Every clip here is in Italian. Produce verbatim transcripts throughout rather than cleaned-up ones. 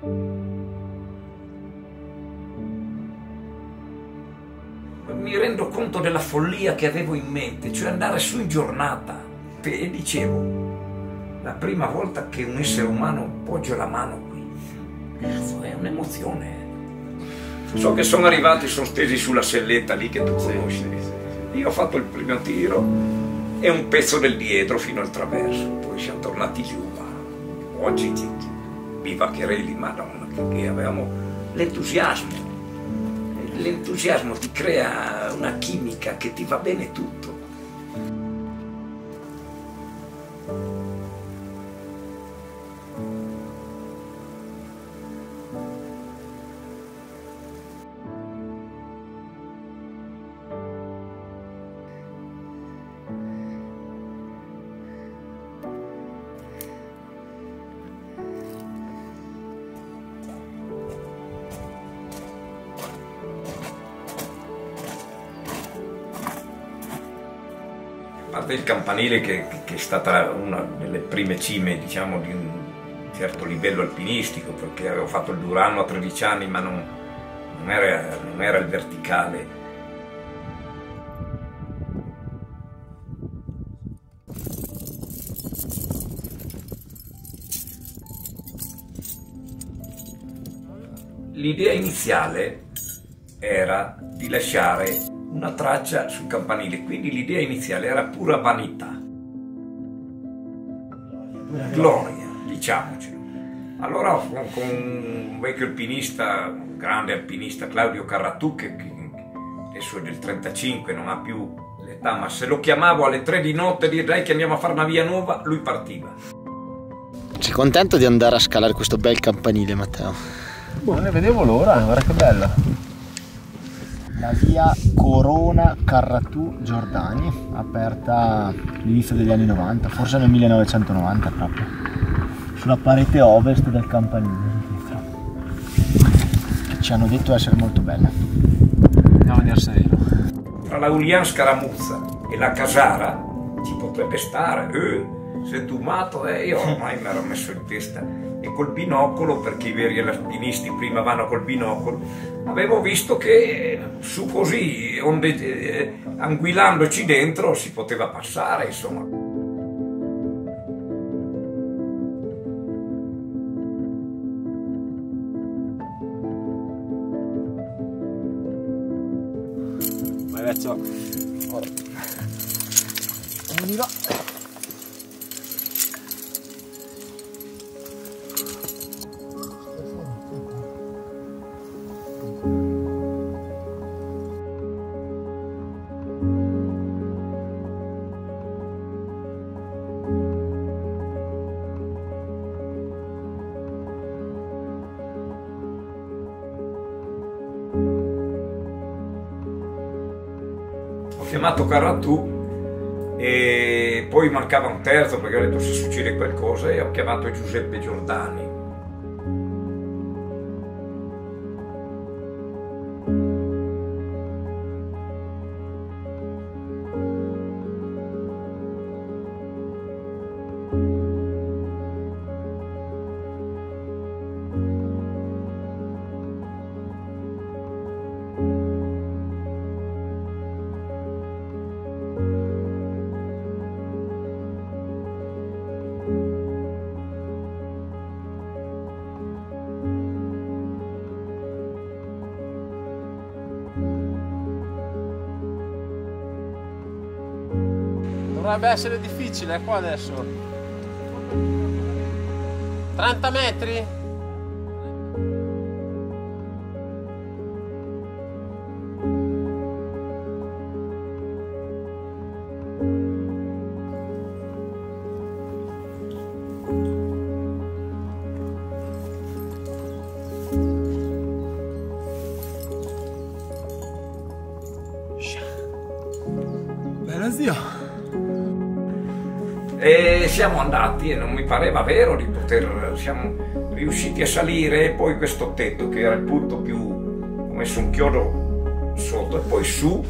Mi rendo conto della follia che avevo in mente, cioè andare su in giornata. E dicevo, la prima volta che un essere umano poggia la mano qui, cazzo, è un'emozione. So che sono arrivati, sono stesi sulla selletta lì che tu conosci. Sì, sì, sì. Io ho fatto il primo tiro e un pezzo del dietro fino al traverso, poi siamo tornati giù. Ma oggi bivaccherelli, madonna, che avevamo l'entusiasmo. L'entusiasmo ti crea una chimica che ti va bene tutto. A parte il campanile che, che è stata una delle prime cime, diciamo, di un certo livello alpinistico, perché avevo fatto il Durano a tredici anni, ma non, non, era, non era il verticale. L'idea iniziale era di lasciare una traccia sul campanile, quindi l'idea iniziale era pura vanità, gloria, diciamocelo. Allora con, con un vecchio alpinista, un grande alpinista, Claudio Carratù, che, che adesso è del trentacinque, non ha più l'età, ma se lo chiamavo alle tre di notte e direi che andiamo a fare una via nuova, lui partiva. Sei contento di andare a scalare questo bel campanile, Matteo? Boh, ne vedevo l'ora, guarda che bella. La via Corona Carratù Giordani, aperta all'inizio degli anni novanta, forse nel millenovecentonovanta proprio, sulla parete ovest del campanile, che ci hanno detto essere molto bella. Andiamo a vedersela. Tra la Ulian Scaramuzza e la Casara ci potrebbe stare, eh, sei tu matto, eh? Io ormai mi ero messo in testa. E col binocolo, perché i veri alpinisti prima vanno col binocolo, avevo visto che su così, onde, eh, anguilandoci dentro, si poteva passare, insomma. Vai vecchio, ora. Andiamo. Ho chiamato Carratù e poi mancava un terzo perché ho detto se succede qualcosa, e ho chiamato Giuseppe Giordani. Dovrebbe essere difficile qua adesso. trenta metri? Bella zio. E siamo andati e non mi pareva vero di poter, siamo riusciti a salire, e poi questo tetto che era il punto più, ho messo un chiodo sotto e poi su.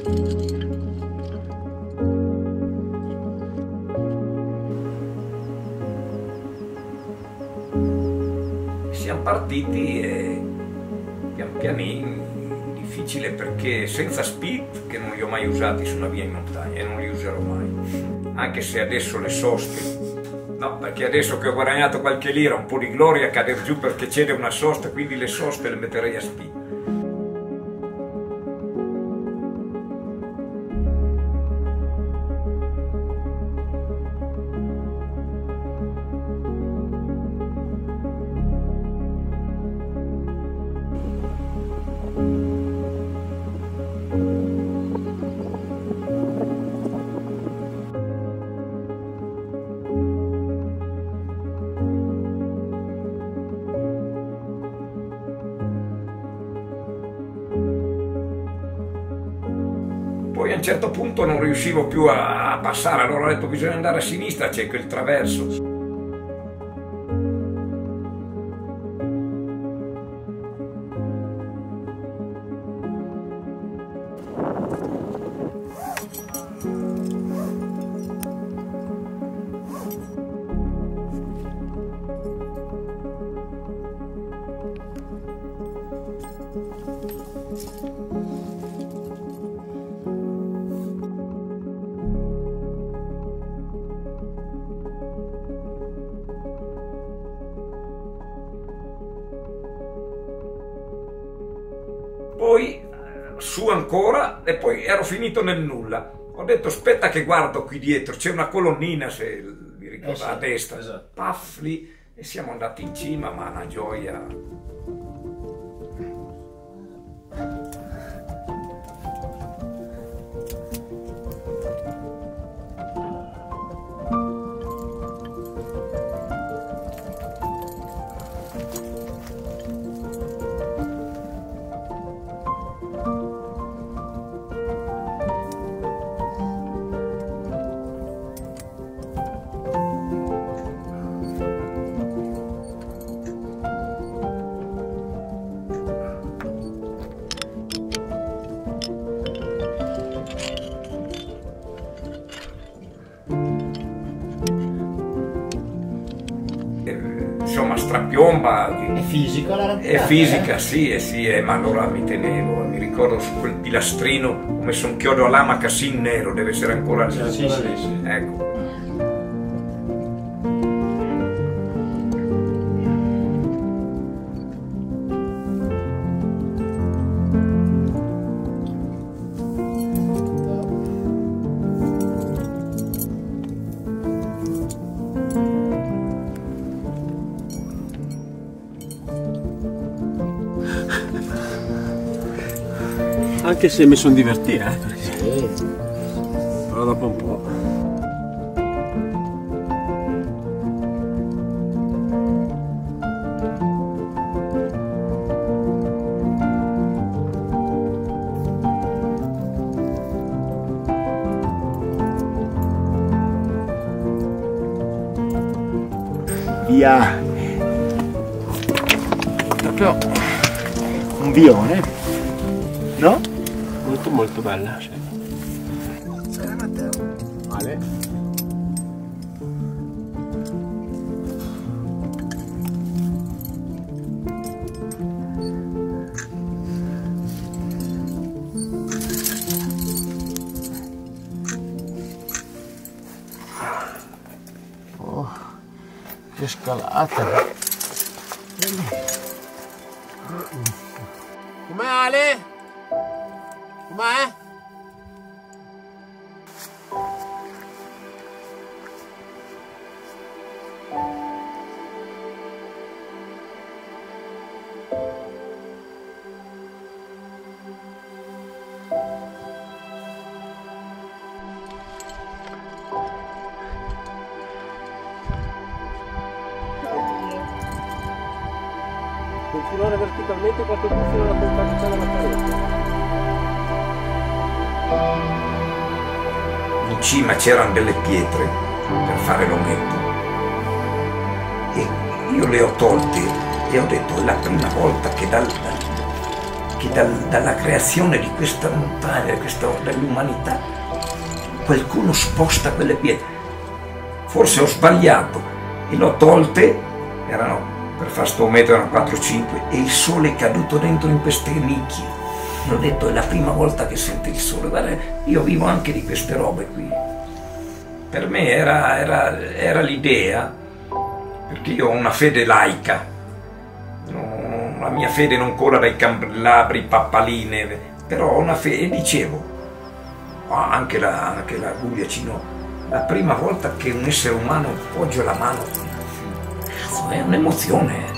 Siamo partiti e pian pianino, difficile perché senza speed, che non li ho mai usati su una via in montagna e non li userò mai, anche se adesso le soste, no, perché adesso che ho guadagnato qualche lira, un po' di gloria, cadere giù perché c'era una sosta, quindi le soste le metterei a speed. Poi a un certo punto non riuscivo più a passare, allora ho detto bisogna andare a sinistra, c'è quel traverso. Poi su ancora e poi ero finito nel nulla. Ho detto aspetta che guardo qui dietro, c'è una colonnina, se vi ricordate, eh sì, a destra, esatto. Paff lì, e siamo andati in cima, ma una gioia. Insomma, strapiomba. È fisica la rapidità? È fisica, eh? sì, eh, sì eh, ma allora mi tenevo, mi ricordo su quel pilastrino ho messo un chiodo a lama cassin nero, deve essere ancora lì. Sì, sì, sì, sì. Ecco. Anche se mi sono divertito, eh? Sì. Però dopo un po'. Via. Proprio un vione, no? Molto molto bella, sì. Ciao Matteo. Vale. Oh, che scalata. Com'è Ale? Com'è? Continuare verticalmente quanto più fino alla compagnia della parete. In cima c'erano delle pietre per fare l'ometto e io le ho tolte e ho detto è la prima volta che dal, che dal, dalla creazione di questa montagna, di questa, dell'umanità, qualcuno sposta quelle pietre. Forse ho sbagliato e l'ho tolte, erano, per fare sto metro erano quattro cinque, e il sole è caduto dentro in queste nicchie. L'ho detto, è la prima volta che sento il sole. Guarda, io vivo anche di queste robe qui. Per me era, era, era l'idea, perché io ho una fede laica, no, la mia fede non cola dai candelabri, pappaline, però ho una fede, e dicevo, anche la, anche la Guglielmino, la prima volta che un essere umano poggia la mano, cazzo, è un'emozione.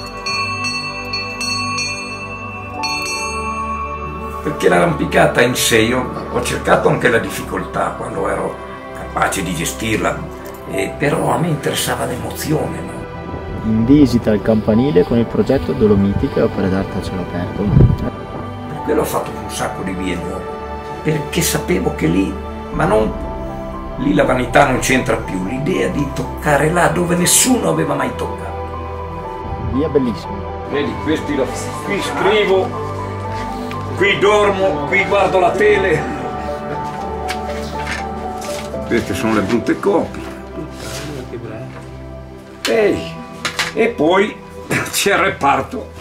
Perché l'arrampicata in sé, io ho cercato anche la difficoltà quando ero capace di gestirla, e però a me interessava l'emozione, no? In visita al campanile con il progetto Dolomitiche, opere d'arte a cielo aperto. Per quello ho fatto un sacco di vie nuove, perché sapevo che lì, ma non, lì la vanità non c'entra più, l'idea di toccare là dove nessuno aveva mai toccato. Via bellissima. Vedi, questi lo, qui scrivo, qui dormo, qui guardo la tele. Queste sono le brutte copie. Ehi, e poi c'è il reparto.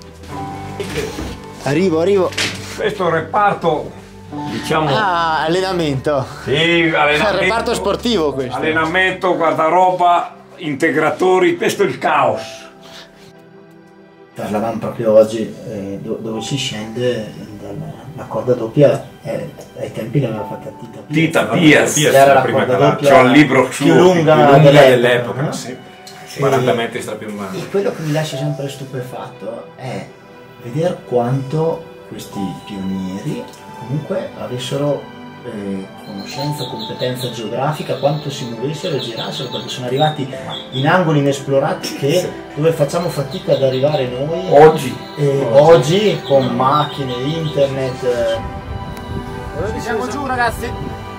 Arrivo, arrivo. Questo è il reparto, diciamo... Ah, allenamento. Sì, allenamento. Il reparto sportivo questo. Allenamento, guardaroba, integratori, questo è il caos. Parlavamo proprio oggi eh, do, dove si scende dalla, la corda doppia, eh, ai tempi l'aveva fatta Tita Piaz. Tita Piaz, era la corda doppia c'è un libro più suo, lunga, più lunga dell'epoca, dell'epoca, no? sì. quaranta metri strapiombanti. E quello che mi lascia sempre stupefatto è vedere quanto questi pionieri comunque avessero eh, conoscenza, competenza geografica, quanto si muovessero e girassero, perché sono arrivati in angoli inesplorati che, dove facciamo fatica ad arrivare noi oggi, eh, oggi. oggi con macchine, internet. Eh. Siamo giù, ragazzi.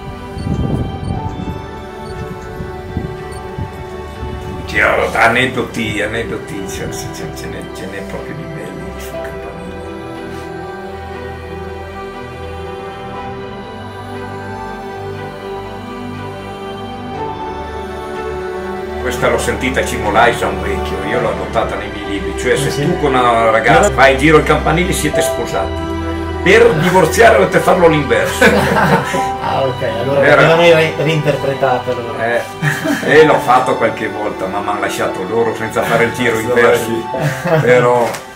Cioè, aneddoti, aneddoti, ce n'è proprio di belli sul campanile. Questa l'ho sentita Cimolai, un vecchio, io l'ho adottata nei miei libri, cioè se sì. tu con una ragazza vai in giro il campanile siete sposati, per divorziare dovete farlo all'inverso. Ah, ok, allora Era... avevano reinterpretato allora. Eh, e l'ho fatto qualche volta, ma mi hanno lasciato loro senza fare il giro inverso, però